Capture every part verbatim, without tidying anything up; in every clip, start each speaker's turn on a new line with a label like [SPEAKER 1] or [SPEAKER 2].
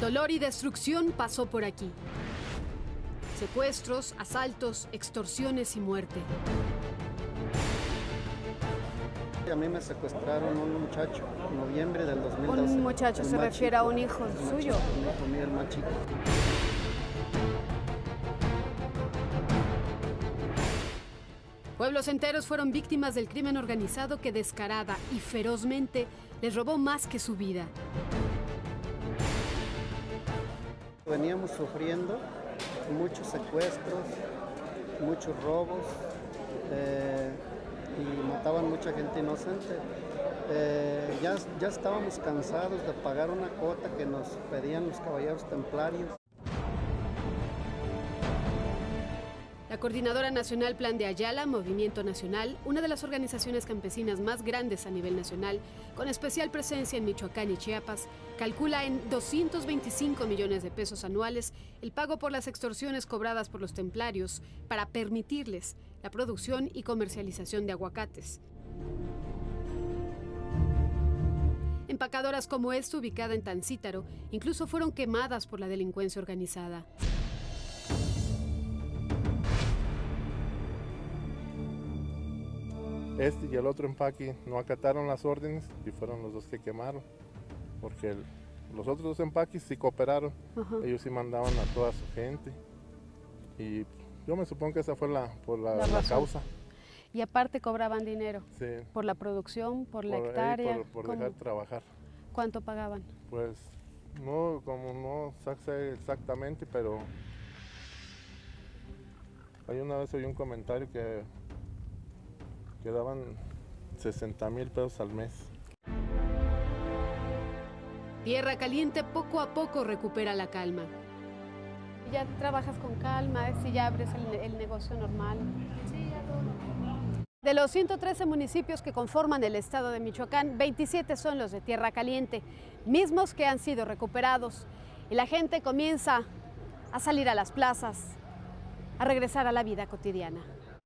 [SPEAKER 1] Dolor y destrucción pasó por aquí. Secuestros, asaltos, extorsiones y muerte.
[SPEAKER 2] A mí me secuestraron un muchacho en noviembre del dos mil doce.
[SPEAKER 3] Un muchacho se refiere a un hijo suyo.
[SPEAKER 2] Un hijo mío, el más chico.
[SPEAKER 1] Pueblos enteros fueron víctimas del crimen organizado que descarada y ferozmente les robó más que su vida.
[SPEAKER 2] Veníamos sufriendo muchos secuestros, muchos robos eh, y mataban mucha gente inocente. Eh, ya, ya estábamos cansados de pagar una cuota que nos pedían los caballeros templarios.
[SPEAKER 1] La Coordinadora Nacional Plan de Ayala, Movimiento Nacional, una de las organizaciones campesinas más grandes a nivel nacional, con especial presencia en Michoacán y Chiapas, calcula en doscientos veinticinco millones de pesos anuales el pago por las extorsiones cobradas por los templarios para permitirles la producción y comercialización de aguacates. Empacadoras como esta, ubicada en Tancítaro, incluso fueron quemadas por la delincuencia organizada.
[SPEAKER 4] Este y el otro empaque no acataron las órdenes y fueron los dos que quemaron, porque el, los otros dos empaques sí cooperaron. Uh-huh. Ellos sí mandaban a toda su gente y yo me supongo que esa fue la, por la, la, la causa.
[SPEAKER 3] Y aparte cobraban dinero,
[SPEAKER 4] sí,
[SPEAKER 3] por la producción, por, por la hectárea.
[SPEAKER 4] Por, por dejar trabajar.
[SPEAKER 3] ¿Cuánto pagaban?
[SPEAKER 4] Pues no, como no sé exactamente, pero hay una vez oí un comentario que que daban sesenta mil pesos al mes.
[SPEAKER 1] Tierra Caliente poco a poco recupera la calma.
[SPEAKER 3] Ya trabajas con calma, si ya abres el, el negocio normal.
[SPEAKER 1] Sí, ya todo.
[SPEAKER 3] De los ciento trece municipios que conforman el estado de Michoacán, veintisiete son los de Tierra Caliente, mismos que han sido recuperados. Y la gente comienza a salir a las plazas, a regresar a la vida cotidiana.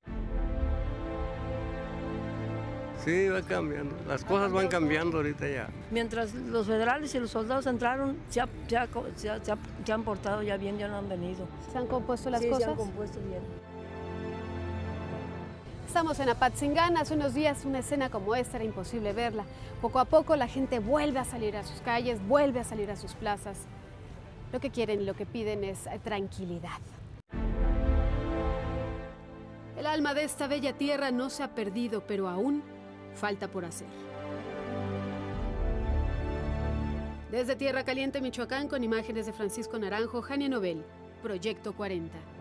[SPEAKER 5] Sí, va cambiando. Las cosas van cambiando ahorita ya.
[SPEAKER 6] Mientras los federales y los soldados entraron, se, ha, se, ha, se, ha, se, ha, se han portado ya bien, ya no han venido.
[SPEAKER 3] ¿Se han compuesto las
[SPEAKER 6] sí,
[SPEAKER 3] cosas?
[SPEAKER 6] Sí, se han compuesto bien.
[SPEAKER 3] Estamos en Apatzingán. Hace unos días una escena como esta era imposible verla. Poco a poco la gente vuelve a salir a sus calles, vuelve a salir a sus plazas. Lo que quieren y lo que piden es tranquilidad.
[SPEAKER 1] El alma de esta bella tierra no se ha perdido, pero aún falta por hacer. Desde Tierra Caliente, Michoacán, con imágenes de Francisco Naranjo, Jania Nobel, Proyecto cuarenta.